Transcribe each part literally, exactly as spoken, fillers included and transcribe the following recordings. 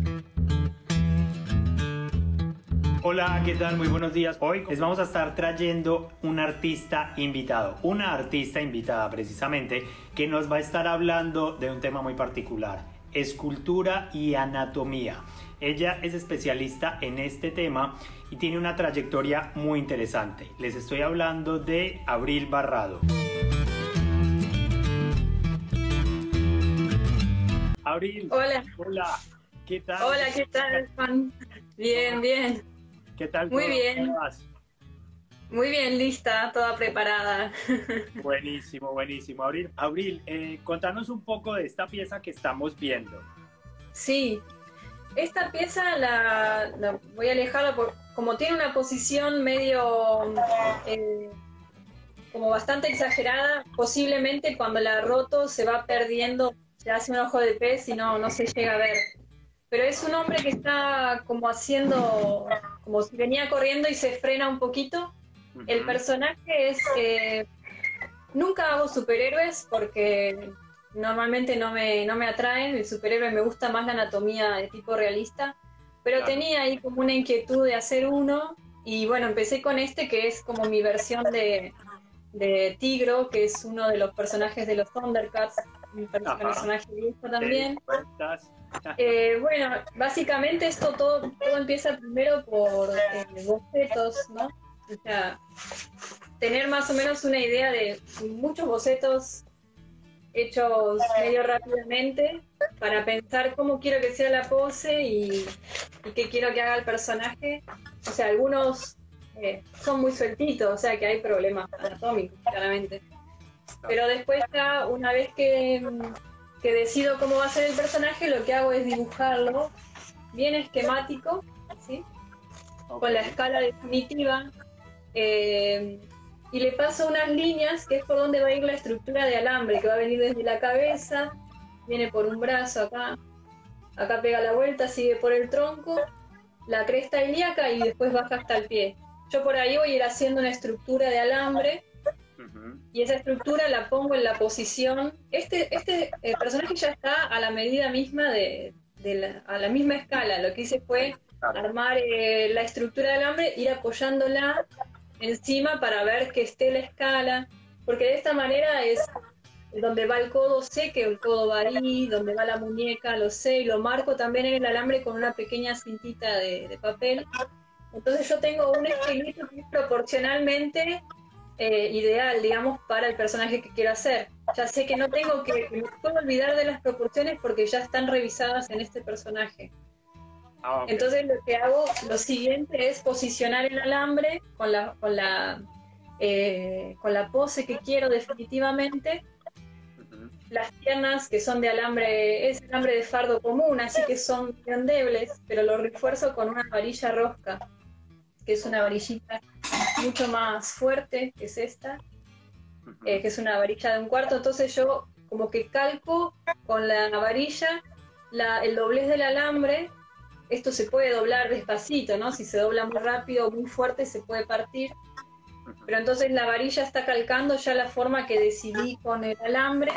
Hola, ¿qué tal? Muy buenos días. Hoy les vamos a estar trayendo un artista invitado, una artista invitada precisamente, que nos va a estar hablando de un tema muy particular, escultura y anatomía. Ella es especialista en este tema y tiene una trayectoria muy interesante. Les estoy hablando de Abril Barrado. Abril. Hola. Hola. ¿Qué tal? Hola, ¿qué tal, Juan? Bien, bien. ¿Qué tal? Muy bien. ¿Cómo vas? Muy bien, lista, toda preparada. Buenísimo, buenísimo. Abril, Abril eh, contanos un poco de esta pieza que estamos viendo. Sí, esta pieza la, la voy a alejarla por, como tiene una posición medio eh, como bastante exagerada, posiblemente cuando la roto se va perdiendo, se hace un ojo de pez y no, no se llega a ver. Pero es un hombre que está como haciendo, como si venía corriendo y se frena un poquito. Uh-huh. El personaje es, eh, nunca hago superhéroes porque normalmente no me, no me atraen, el superhéroe me gusta más la anatomía de tipo realista, pero claro, tenía ahí como una inquietud de hacer uno y bueno, empecé con este que es como mi versión de, de Tigro, que es uno de los personajes de los Thundercats, un personaje viejo también. Eh, bueno, básicamente esto todo, todo empieza primero por eh, bocetos, ¿no? O sea, tener más o menos una idea de muchos bocetos hechos medio rápidamente para pensar cómo quiero que sea la pose y, y qué quiero que haga el personaje. O sea, algunos eh, son muy sueltitos, o sea que hay problemas anatómicos, claramente. Pero después ya, una vez que... que decido cómo va a ser el personaje, lo que hago es dibujarlo bien esquemático, ¿sí? Okay. Con la escala definitiva, eh, y le paso unas líneas que es por donde va a ir la estructura de alambre, que va a venir desde la cabeza, viene por un brazo acá, acá pega la vuelta, sigue por el tronco, la cresta ilíaca y después baja hasta el pie. Yo por ahí voy a ir haciendo una estructura de alambre. Uh-huh. Y esa estructura la pongo en la posición. Este, este eh, personaje ya está a la medida misma de, de la, a la misma escala. Lo que hice fue armar eh, la estructura del alambre, ir apoyándola encima para ver que esté la escala, porque de esta manera es donde va el codo, sé que el codo va ahí, donde va la muñeca, lo sé, y lo marco también en el alambre con una pequeña cintita de, de papel. Entonces yo tengo un esqueleto que es proporcionalmente Eh, ideal, digamos, para el personaje que quiero hacer. Ya sé que no tengo que, que me puedo olvidar de las proporciones porque ya están revisadas en este personaje. Ah, okay. Entonces lo que hago, lo siguiente es posicionar el alambre con la, con la, eh, con la pose que quiero definitivamente. Uh-huh. Las piernas que son de alambre, es alambre de fardo común, así que son endebles, pero lo refuerzo con una varilla rosca, que es una varillita mucho más fuerte, que es esta, uh-huh. eh, que es una varilla de un cuarto. Entonces yo como que calco con la varilla la, el doblez del alambre. Esto se puede doblar despacito, ¿no? Si se dobla muy rápido o muy fuerte se puede partir, uh-huh. Pero entonces la varilla está calcando ya la forma que decidí con el alambre.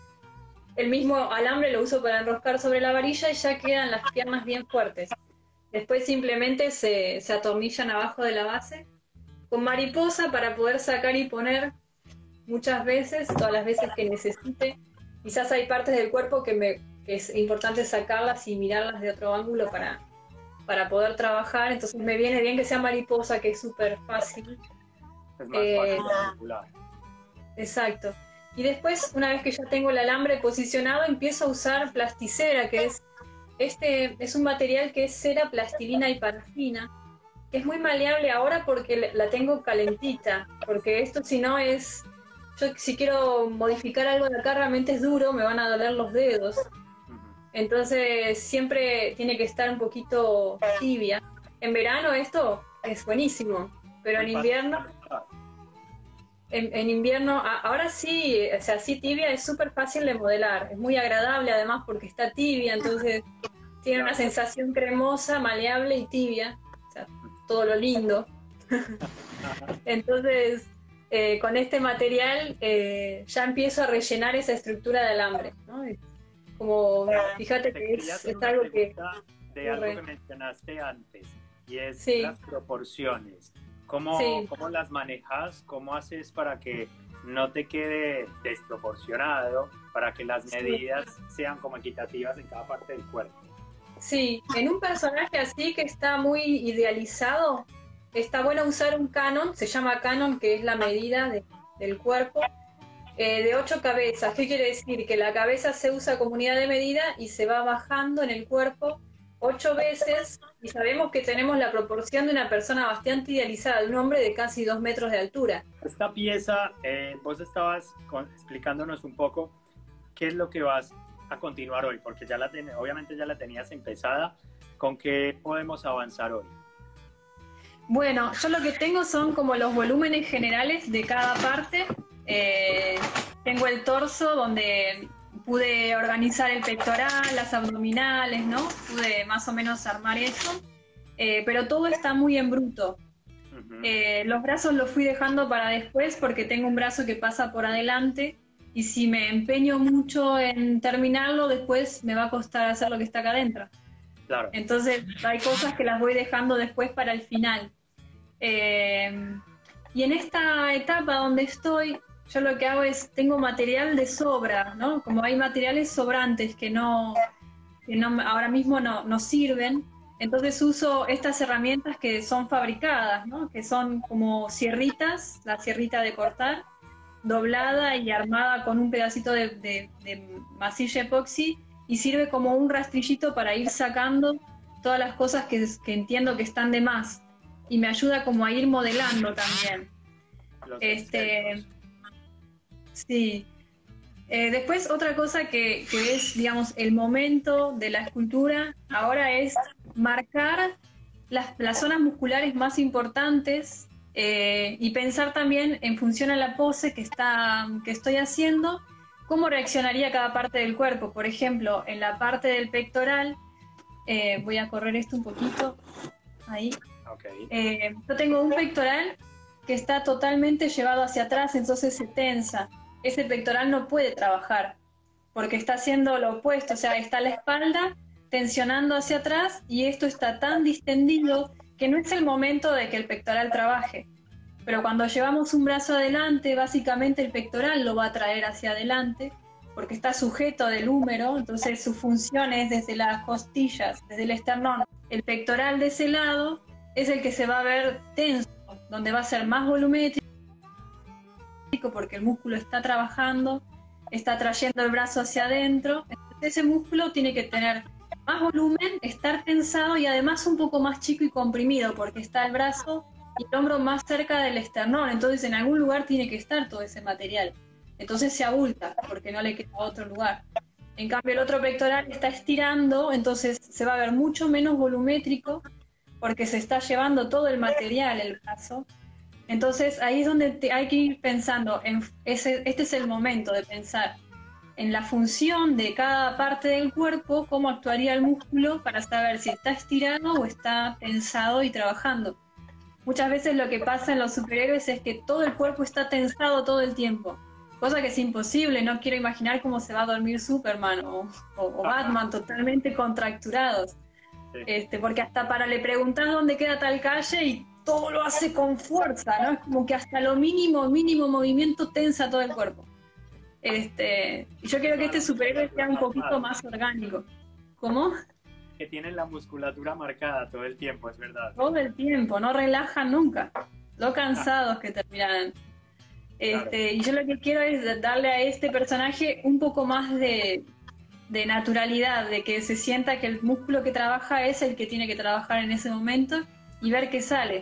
El mismo alambre lo uso para enroscar sobre la varilla y ya quedan las piernas bien fuertes. Después simplemente se, se atornillan abajo de la base con mariposa para poder sacar y poner muchas veces, todas las veces que necesite. Quizás hay partes del cuerpo que, me, que es importante sacarlas y mirarlas de otro ángulo para, para poder trabajar. Entonces me viene bien que sea mariposa, que es súper fácil. Es más eh, fácil manipular. Exacto. Y después, una vez que ya tengo el alambre posicionado, empiezo a usar plasticera, que es, este, es un material que es cera, plastilina y parafina, que es muy maleable ahora porque la tengo calentita, porque esto si no es, yo si quiero modificar algo de acá realmente es duro, me van a doler los dedos, entonces siempre tiene que estar un poquito tibia. En verano esto es buenísimo, pero en invierno, en, en invierno, ahora sí, o sea, sí tibia es súper fácil de modelar, es muy agradable además porque está tibia, entonces tiene una sensación cremosa, maleable y tibia. Todo lo lindo. Entonces, eh, con este material eh, ya empiezo a rellenar esa estructura de alambre, ¿no? Como, fíjate que es, es algo que... de algo que mencionaste antes, y es sí. las proporciones. ¿Cómo, sí. ¿Cómo las manejas? ¿Cómo haces para que no te quede desproporcionado, para que las medidas sí. sean como equitativas en cada parte del cuerpo? Sí, en un personaje así que está muy idealizado, está bueno usar un canon, se llama canon, que es la medida de, del cuerpo, eh, de ocho cabezas. ¿Qué quiere decir? Que la cabeza se usa como unidad de medida y se va bajando en el cuerpo ocho veces, y sabemos que tenemos la proporción de una persona bastante idealizada, de un hombre de casi dos metros de altura. Esta pieza, eh, vos estabas con, explicándonos un poco qué es lo que vas a continuar hoy, porque ya la ten, obviamente ya la tenías empezada. ¿Con qué podemos avanzar hoy? Bueno, yo lo que tengo son como los volúmenes generales de cada parte. Eh, tengo el torso donde pude organizar el pectoral, las abdominales, ¿no? Pude más o menos armar eso, eh, pero todo está muy en bruto. Uh-huh. Eh, los brazos los fui dejando para después porque tengo un brazo que pasa por adelante y si me empeño mucho en terminarlo, después me va a costar hacer lo que está acá adentro. Claro. Entonces hay cosas que las voy dejando después para el final. Eh, y en esta etapa donde estoy, yo lo que hago es, tengo material de sobra, ¿no? Como hay materiales sobrantes que no, que no ahora mismo no, no sirven, entonces uso estas herramientas que son fabricadas, ¿no? Que son como sierritas, la sierrita de cortar, doblada y armada con un pedacito de, de, de masilla epoxi, y sirve como un rastrillito para ir sacando todas las cosas que, que entiendo que están de más, y me ayuda como a ir modelando también. Los este excelsos. Sí. Eh, después otra cosa que, que es, digamos, el momento de la escultura ahora es marcar las, las zonas musculares más importantes, eh, y pensar también en función a la pose que, está, que estoy haciendo, cómo reaccionaría cada parte del cuerpo. Por ejemplo, en la parte del pectoral, eh, voy a correr esto un poquito, ahí. Okay. Eh, yo tengo un pectoral que está totalmente llevado hacia atrás, entonces se tensa. Ese pectoral no puede trabajar porque está haciendo lo opuesto, o sea, está la espalda tensionando hacia atrás y esto está tan distendido que no es el momento de que el pectoral trabaje. Pero cuando llevamos un brazo adelante, básicamente el pectoral lo va a traer hacia adelante porque está sujeto del húmero, entonces su función es desde las costillas, desde el esternón. El pectoral de ese lado es el que se va a ver tenso, donde va a ser más volumétrico porque el músculo está trabajando, está trayendo el brazo hacia adentro. Entonces ese músculo tiene que tener más volumen, estar tensado y además un poco más chico y comprimido porque está el brazo y el hombro más cerca del esternón, entonces en algún lugar tiene que estar todo ese material. Entonces se abulta porque no le queda otro lugar. En cambio el otro pectoral está estirando, entonces se va a ver mucho menos volumétrico porque se está llevando todo el material, el brazo. Entonces ahí es donde te, hay que ir pensando, en ese, este es el momento de pensar en la función de cada parte del cuerpo, cómo actuaría el músculo para saber si está estirado o está tensado y trabajando. Muchas veces lo que pasa en los superhéroes es que todo el cuerpo está tensado todo el tiempo, cosa que es imposible. No quiero imaginar cómo se va a dormir Superman o, o, o Batman totalmente contracturados. Sí. Este, porque hasta para le preguntás dónde queda tal calle y todo lo hace con fuerza, ¿no? Es como que hasta lo mínimo, mínimo movimiento tensa todo el cuerpo. Este, y yo quiero que este superhéroe sea un poquito más orgánico. ¿Cómo? Que tienen la musculatura marcada todo el tiempo, es verdad. Todo el tiempo, no relajan nunca. Lo cansados que terminan. Este, claro. Y yo lo que quiero es darle a este personaje un poco más de, de naturalidad, de que se sienta que el músculo que trabaja es el que tiene que trabajar en ese momento y ver qué sale.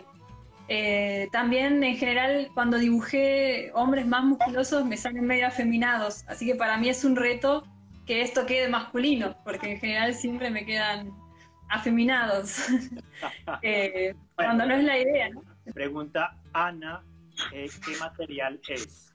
Eh, también en general cuando dibujé hombres más musculosos me salen medio afeminados, así que para mí es un reto que esto quede masculino, porque en general siempre me quedan afeminados. eh, bueno, cuando no es la idea, ¿no? Pregunta Ana, eh, ¿qué material es?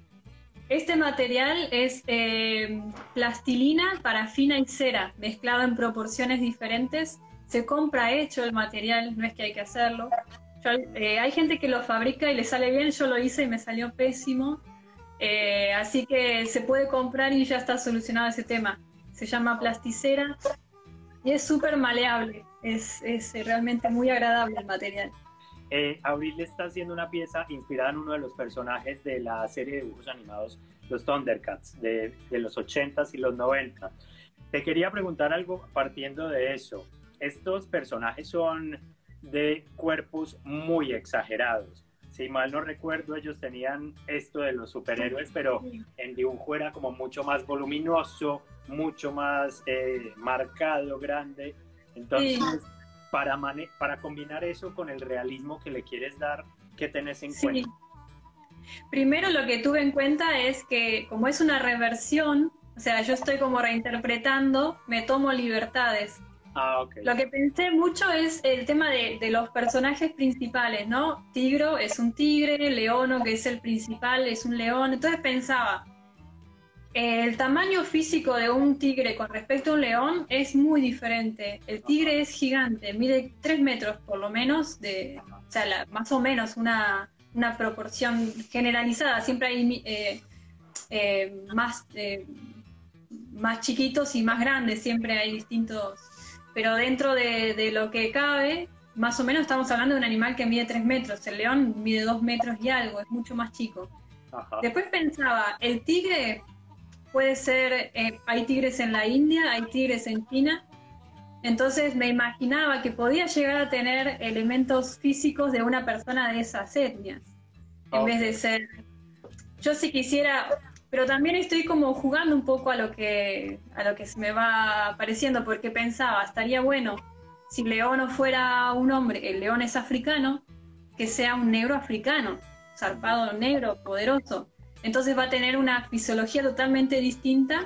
Este material es eh, plastilina, parafina y cera, mezclado en proporciones diferentes. Se compra hecho el material, no es que hay que hacerlo. Yo, eh, hay gente que lo fabrica y le sale bien, yo lo hice y me salió pésimo. Eh, así que se puede comprar y ya está solucionado ese tema. Se llama plasticera. y es súper maleable, es, es realmente muy agradable el material. Eh, Abril está haciendo una pieza inspirada en uno de los personajes de la serie de dibujos animados, los Thundercats, de, de los ochentas y los noventa. Te quería preguntar algo partiendo de eso. Estos personajes son de cuerpos muy exagerados. Si mal no recuerdo, ellos tenían esto de los superhéroes, pero en dibujo era como mucho más voluminoso, mucho más eh, marcado, grande. Entonces, sí. para, mane para combinar eso con el realismo que le quieres dar, ¿qué tenés en sí. cuenta? Primero lo que tuve en cuenta es que como es una reversión, o sea, yo estoy como reinterpretando, me tomo libertades. Ah, okay. Lo que pensé mucho es el tema de, de los personajes principales, ¿no? Tigro es un tigre, Leono, que es el principal, es un león. Entonces pensaba, el tamaño físico de un tigre con respecto a un león es muy diferente. El tigre es gigante, mide tres metros por lo menos, de, o sea, la, más o menos una, una proporción generalizada. Siempre hay eh, eh, más, eh, más chiquitos y más grandes, siempre hay distintos... Pero dentro de, de lo que cabe, más o menos estamos hablando de un animal que mide tres metros. El león mide dos metros y algo, es mucho más chico. Ajá. Después pensaba, el tigre puede ser, eh, hay tigres en la India, hay tigres en China. Entonces me imaginaba que podía llegar a tener elementos físicos de una persona de esas etnias. En okay. vez de ser... Yo si quisiera... Pero también estoy como jugando un poco a lo que a lo que se me va apareciendo, porque pensaba, estaría bueno si León no fuera un hombre, el león es africano, que sea un negro africano, zarpado negro, poderoso. Entonces va a tener una fisiología totalmente distinta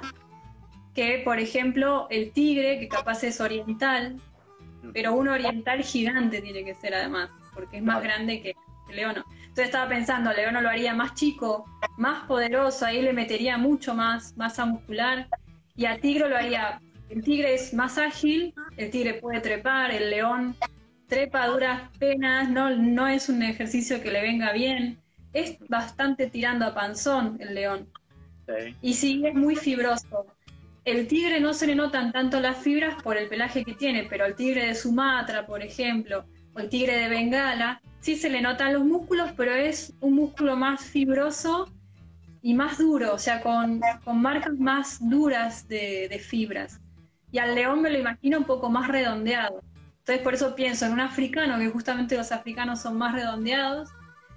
que, por ejemplo, el tigre, que capaz es oriental, pero un oriental gigante tiene que ser además, porque es más grande que el león. Entonces estaba pensando, León lo haría más chico, más poderoso, ahí le metería mucho más masa muscular, y a Tigre lo haría, el tigre es más ágil, el tigre puede trepar, el león trepa a duras penas, no, no es un ejercicio que le venga bien, es bastante tirando a panzón el león, sí. Y sí, es muy fibroso. El tigre no se le notan tanto las fibras por el pelaje que tiene, pero el tigre de Sumatra, por ejemplo, o el tigre de Bengala, sí se le notan los músculos, pero es un músculo más fibroso y más duro, o sea, con, con marcas más duras de, de fibras. Y al león me lo imagino un poco más redondeado. Entonces por eso pienso en un africano, que justamente los africanos son más redondeados,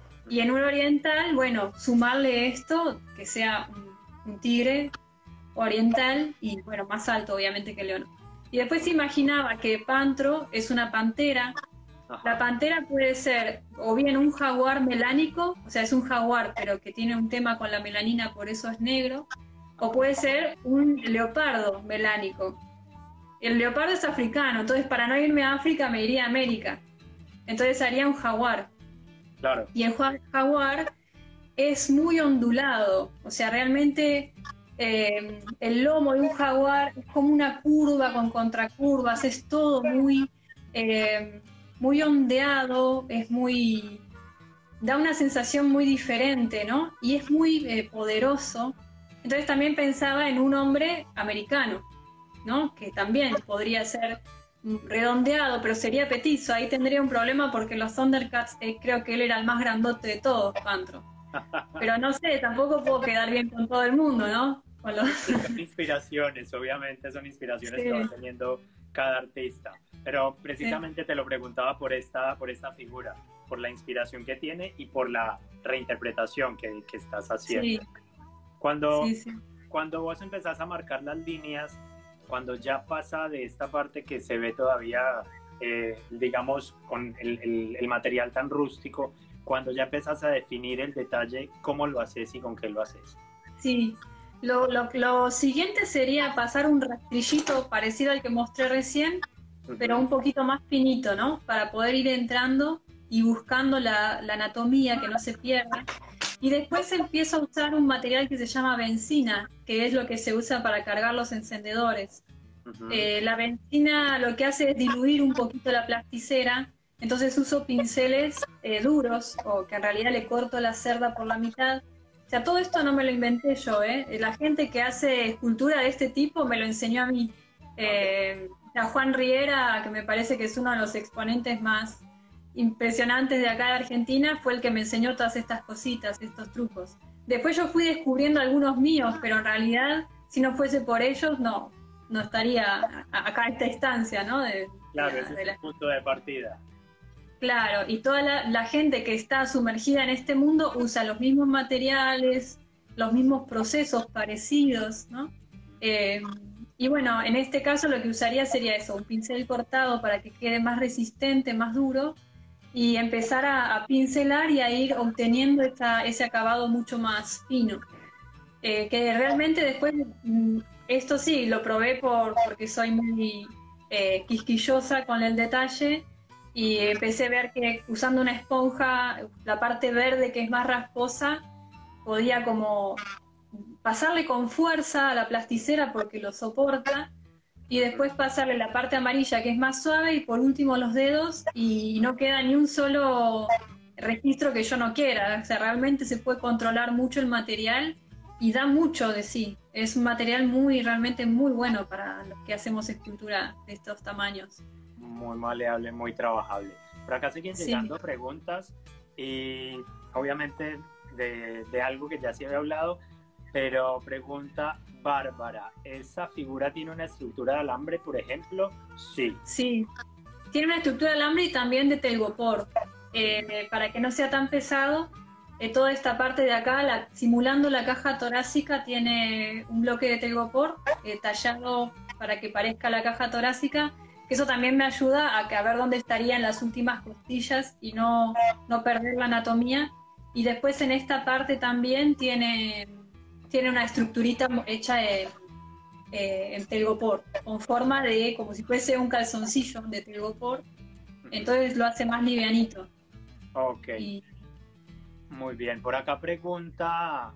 y en un oriental, bueno, sumarle esto, que sea un, un tigre oriental y, bueno, más alto obviamente que el león. Y después se imaginaba que Pantro es una pantera. La pantera puede ser o bien un jaguar melánico, o sea, es un jaguar, pero que tiene un tema con la melanina, por eso es negro, o puede ser un leopardo melánico. El leopardo es africano, entonces para no irme a África me iría a América. Entonces haría un jaguar. Claro. Y el jaguar es muy ondulado, o sea, realmente eh, el lomo de un jaguar es como una curva con contracurvas, es todo muy... Eh, muy ondeado, es muy... da una sensación muy diferente, ¿no? Y es muy eh, poderoso. Entonces también pensaba en un hombre americano, ¿no? Que también podría ser redondeado, pero sería petizo. Ahí tendría un problema porque los Thundercats, eh, creo que él era el más grandote de todos, Pantro. Pero no sé, tampoco puedo quedar bien con todo el mundo, ¿no? Con los... Son inspiraciones, obviamente, son inspiraciones sí. que va teniendo cada artista. Pero precisamente sí. te lo preguntaba por esta, por esta figura, por la inspiración que tiene y por la reinterpretación que, que estás haciendo. Sí. Cuando, sí, sí. cuando vos empezás a marcar las líneas, cuando ya pasa de esta parte que se ve todavía, eh, digamos, con el, el, el material tan rústico, cuando ya empezás a definir el detalle, ¿cómo lo haces y con qué lo haces? Sí, lo, lo, lo siguiente sería pasar un rastrillito parecido al que mostré recién, pero un poquito más finito, ¿no? Para poder ir entrando y buscando la, la anatomía, que no se pierda. Y después empiezo a usar un material que se llama benzina, que es lo que se usa para cargar los encendedores. Uh-huh. eh, la benzina lo que hace es diluir un poquito la plasticera, entonces uso pinceles eh, duros, o que en realidad le corto la cerda por la mitad. O sea, todo esto no me lo inventé yo, ¿eh? La gente que hace escultura de este tipo me lo enseñó a mí. Eh, a Juan Riera, que me parece que es uno de los exponentes más impresionantes de acá de Argentina, fue el que me enseñó todas estas cositas, estos trucos. Después yo fui descubriendo algunos míos, pero en realidad, si no fuese por ellos, no, no estaría acá a esta instancia, ¿no? De, claro, de, ese de es la... el punto de partida. Claro, y toda la, la gente que está sumergida en este mundo usa los mismos materiales, los mismos procesos parecidos, ¿no? Eh, y bueno, en este caso lo que usaría sería eso, un pincel cortado para que quede más resistente, más duro, y empezar a, a pincelar y a ir obteniendo esta, ese acabado mucho más fino. Eh, que realmente después, esto sí, lo probé por, porque soy muy eh, quisquillosa con el detalle, y empecé a ver que usando una esponja, la parte verde que es más rasposa, podía como pasarle con fuerza a la plasticera porque lo soporta, y después pasarle la parte amarilla que es más suave, y por último los dedos, y no queda ni un solo registro que yo no quiera. O sea, realmente se puede controlar mucho el material y da mucho de sí. Es un material muy, realmente muy bueno para los que hacemos escultura de estos tamaños. Muy maleable, muy trabajable. Por acá siguen llegando sí. preguntas, y obviamente de, de algo que ya se había hablado, pero pregunta Bárbara, ¿esa figura tiene una estructura de alambre, por ejemplo? Sí. Sí, tiene una estructura de alambre y también de telgopor. Eh, para que no sea tan pesado, eh, toda esta parte de acá, la, simulando la caja torácica, tiene un bloque de telgopor eh, tallado para que parezca la caja torácica. Eso también me ayuda a, que, a ver dónde estarían las últimas costillas y no, no perder la anatomía. Y después en esta parte también tiene, tiene una estructurita hecha de, eh, en telgopor, con forma de como si fuese un calzoncillo de telgopor. Entonces lo hace más livianito. Ok. Y... Muy bien. Por acá pregunta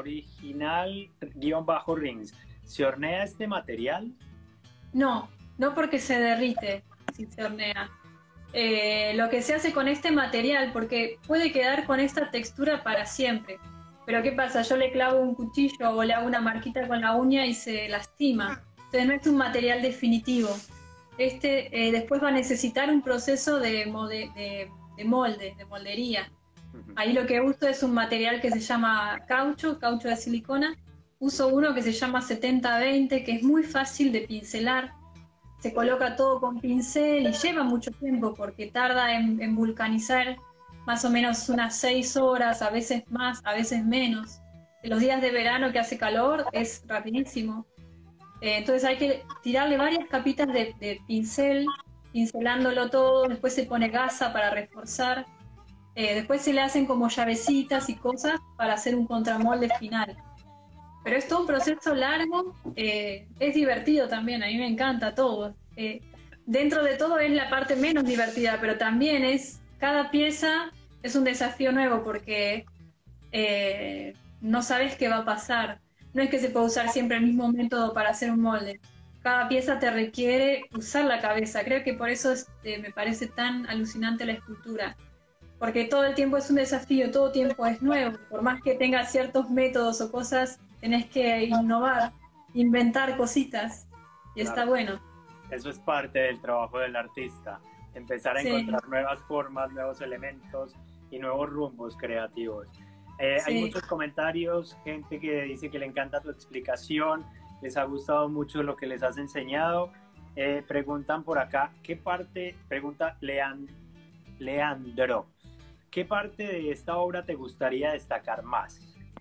original-rings. ¿Se hornea este material? No. No, porque se derrite si se hornea. Eh, lo que se hace con este material, porque puede quedar con esta textura para siempre. Pero ¿qué pasa? Yo le clavo un cuchillo o le hago una marquita con la uña y se lastima. Entonces no es un material definitivo. Este eh, después va a necesitar un proceso de, mode, de, de molde, de moldería. Ahí lo que uso es un material que se llama caucho, caucho de silicona. Uso uno que se llama setenta veinte, que es muy fácil de pincelar. Se coloca todo con pincel y lleva mucho tiempo porque tarda en, en vulcanizar más o menos unas seis horas, a veces más, a veces menos. En los días de verano que hace calor es rapidísimo. Eh, entonces hay que tirarle varias capitas de, de pincel, pincelándolo todo, después se pone gasa para reforzar, eh, después se le hacen como llavecitas y cosas para hacer un contramolde final. Pero es todo un proceso largo, eh, es divertido también, a mí me encanta todo. Eh, dentro de todo es la parte menos divertida, pero también es, cada pieza es un desafío nuevo porque eh, no sabes qué va a pasar. No es que se pueda usar siempre el mismo método para hacer un molde. Cada pieza te requiere usar la cabeza. Creo que por eso es, eh, me parece tan alucinante la escultura. Porque todo el tiempo es un desafío, todo tiempo es nuevo. Por más que tengas ciertos métodos o cosas, tenés que innovar, inventar cositas, y claro, está bueno. Eso es parte del trabajo del artista, empezar a sí. encontrar nuevas formas, nuevos elementos y nuevos rumbos creativos. Eh, sí. Hay muchos comentarios, gente que dice que le encanta tu explicación, les ha gustado mucho lo que les has enseñado. Eh, preguntan por acá, ¿qué parte, pregunta Leand, Leandro, ¿qué parte de esta obra te gustaría destacar más?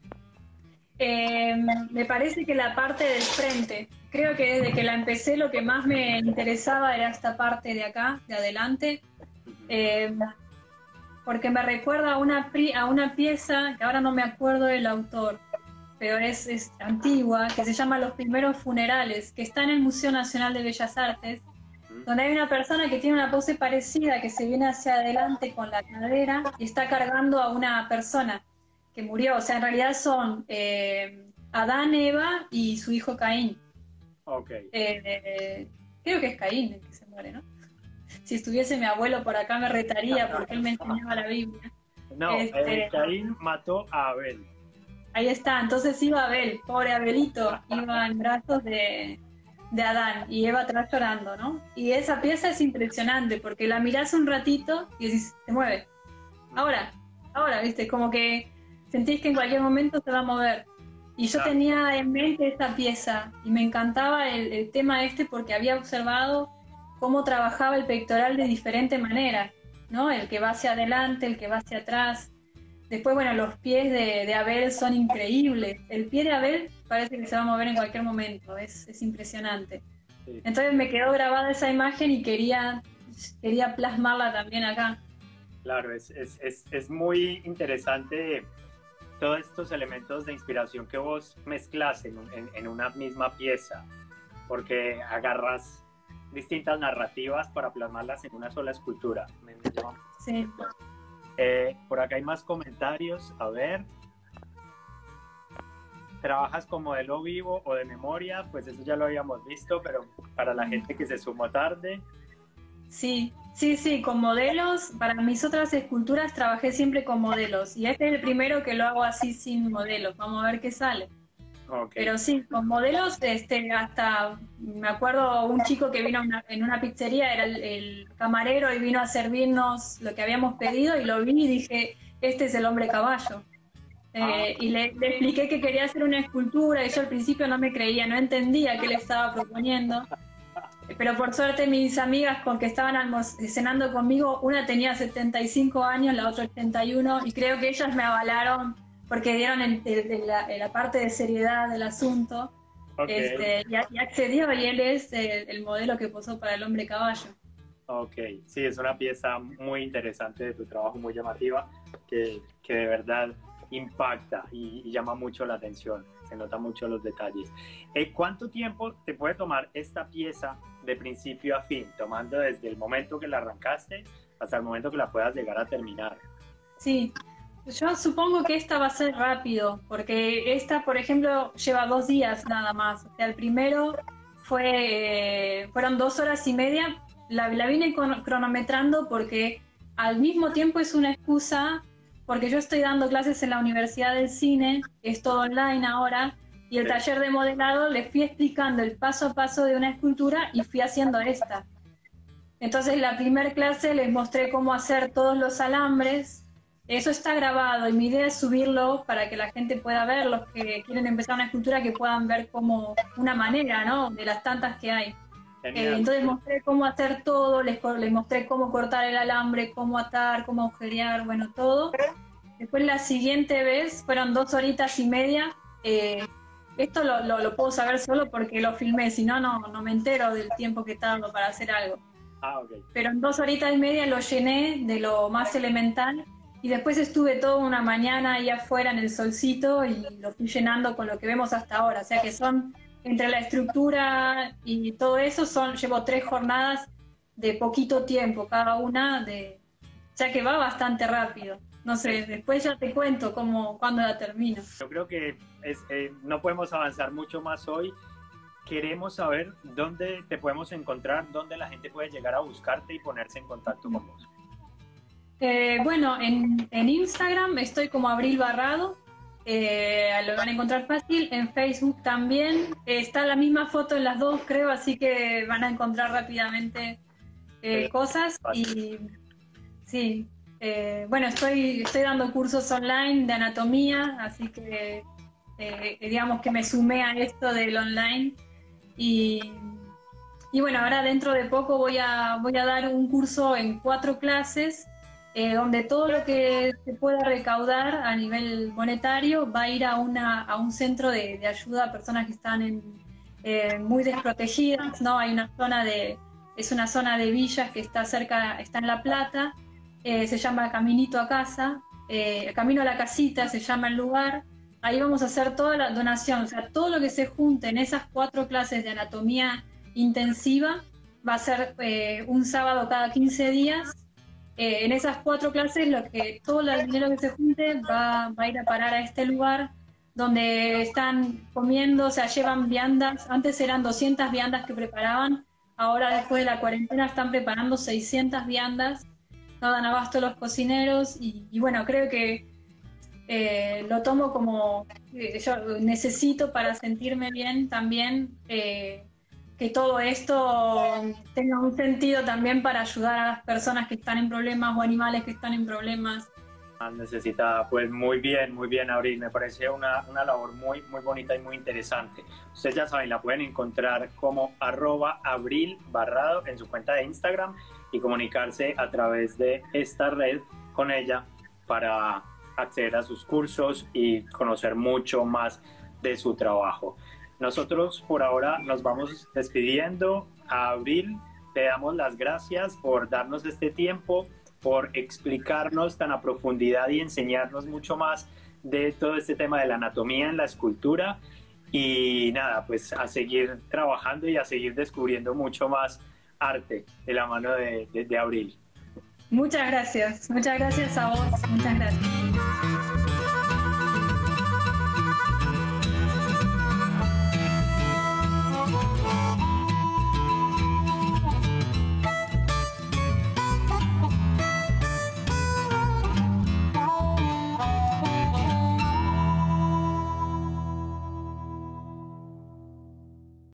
Eh, me parece que la parte del frente. Creo que desde que la empecé lo que más me interesaba era esta parte de acá, de adelante, eh, porque me recuerda a una, a una pieza, que ahora no me acuerdo del autor, pero es, es antigua, que se llama Los primeros funerales, que está en el Museo Nacional de Bellas Artes, donde hay una persona que tiene una pose parecida, que se viene hacia adelante con la cadera y está cargando a una persona que murió. O sea, en realidad son eh, Adán, Eva y su hijo Caín. Okay. Eh, eh, creo que es Caín el que se muere, ¿no? Si estuviese mi abuelo por acá me retaría porque él me enseñaba la Biblia. No, este, eh, Caín mató a Abel. Ahí está, entonces iba Abel, pobre Abelito, iba en brazos de, de Adán y Eva atrás llorando, ¿no? Y esa pieza es impresionante porque la mirás un ratito y decís, se mueve. Ahora, ahora, ¿viste? Como que sentís que en cualquier momento se va a mover. Y yo Claro. tenía en mente esta pieza y me encantaba el, el tema este porque había observado cómo trabajaba el pectoral de diferente manera, ¿no? El que va hacia adelante, el que va hacia atrás. Después, bueno, los pies de, de Abel son increíbles. El pie de Abel parece que se va a mover en cualquier momento, es, es impresionante. Sí. Entonces me quedó grabada esa imagen y quería, quería plasmarla también acá. Claro, es, es, es, es muy interesante todos estos elementos de inspiración que vos mezclas en, en, en una misma pieza, porque agarras distintas narrativas para plasmarlas en una sola escultura. Me, me llama- Sí. Eh, por acá hay más comentarios, a ver. ¿Trabajas con modelo vivo o de memoria? Pues eso ya lo habíamos visto, pero para la gente que se sumó tarde. Sí, sí, sí, con modelos. Para mis otras esculturas trabajé siempre con modelos y este es el primero que lo hago así sin modelos. Vamos a ver qué sale. Ok. Pero sí, con modelos, este, hasta me acuerdo un chico que vino a una- en una pizzería, era el, el camarero y vino a servirnos lo que habíamos pedido y lo vi y dije, este es el hombre caballo. Eh, y le, le expliqué que quería hacer una escultura y yo al principio no me creía, no entendía qué le estaba proponiendo. Pero por suerte mis amigas con que estaban almorz- cenando conmigo, una tenía setenta y cinco años, la otra ochenta y uno, y creo que ellas me avalaron porque dieron el- el- el- la, la parte de seriedad del asunto. Ok. Este, y, a- y accedió y él es el, el modelo que posó para el hombre caballo. Ok, sí, es una pieza muy interesante de tu trabajo, muy llamativa, que, que de verdad impacta y, y llama mucho la atención, se notan mucho los detalles. Eh, ¿Cuánto tiempo te puede tomar esta pieza de principio a fin, tomando desde el momento que la arrancaste hasta el momento que la puedas llegar a terminar? Sí, yo supongo que esta va a ser rápido, porque esta, por ejemplo, lleva dos días nada más. O sea, el primero fue, eh, fueron dos horas y media. La, la vine con- cronometrando porque al mismo tiempo es una excusa, porque yo estoy dando clases en la Universidad del Cine, es todo online ahora, y el Sí. taller de modelado les fui explicando el paso a paso de una escultura y fui haciendo esta. Entonces, la primera clase les mostré cómo hacer todos los alambres. Eso está grabado y mi idea es subirlo para que la gente pueda ver, los que quieren empezar una escultura, que puedan ver como una manera, ¿no? De las tantas que hay. Genial. Eh, entonces mostré cómo hacer todo, les, co- les mostré cómo cortar el alambre, cómo atar, cómo agujerear, bueno, todo. Después la siguiente vez fueron dos horitas y media. Eh, esto lo, lo, lo puedo saber solo porque lo filmé, si no, no no me entero del tiempo que tardo para hacer algo. Ah, ok. Pero en dos horitas y media lo llené de lo más elemental y después estuve toda una mañana ahí afuera en el solcito y lo fui llenando con lo que vemos hasta ahora. O sea que son, entre la estructura y todo eso, son llevo tres jornadas de poquito tiempo cada una, de, ya que va bastante rápido. No sé, después ya te cuento cómo, cuándo la termino. Yo creo que es, eh, no podemos avanzar mucho más hoy. Queremos saber dónde te podemos encontrar, dónde la gente puede llegar a buscarte y ponerse en contacto con vos. Eh, bueno, en, en Instagram estoy como Abril Barrado, eh, lo van a encontrar fácil. En Facebook también eh, está la misma foto en las dos, creo, así que van a encontrar rápidamente eh, Eh, cosas. Y sí, eh, bueno, estoy, estoy dando cursos online de anatomía, así que eh, digamos que me sumé a esto del online. Y, y bueno, ahora dentro de poco voy a, voy a dar un curso en cuatro clases, eh, donde todo lo que se pueda recaudar a nivel monetario va a ir a, una, a un centro de, de ayuda a personas que están en, eh, muy desprotegidas, ¿no? Hay una zona de, es una zona de villas que está cerca, está en La Plata, eh, se llama Caminito a Casa, eh, Camino a la Casita se llama el lugar. Ahí vamos a hacer toda la donación, o sea, todo lo que se junte en esas cuatro clases de anatomía intensiva va a ser eh, un sábado cada quince días. Eh, en esas cuatro clases, lo que, todo el dinero que se junte va, va a ir a parar a este lugar donde están comiendo, o sea, llevan viandas. Antes eran doscientas viandas que preparaban, ahora después de la cuarentena están preparando seiscientas viandas, no dan abasto los cocineros y, y bueno, creo que Eh, lo tomo como eh, yo necesito para sentirme bien también, eh, que todo esto tenga un sentido también para ayudar a las personas que están en problemas o animales que están en problemas. Necesitada, pues muy bien, muy bien, Abril, me parece una, una labor muy, muy bonita y muy interesante. Ustedes ya saben, la pueden encontrar como arroba Abril Barrado en su cuenta de Instagram y comunicarse a través de esta red con ella para acceder a sus cursos y conocer mucho más de su trabajo. Nosotros por ahora nos vamos despidiendo. A Abril le damos las gracias por darnos este tiempo, por explicarnos tan a profundidad y enseñarnos mucho más de todo este tema de la anatomía en la escultura. Y nada, pues a seguir trabajando y a seguir descubriendo mucho más arte de la mano de, de, de Abril. Muchas gracias, muchas gracias a vos, muchas gracias.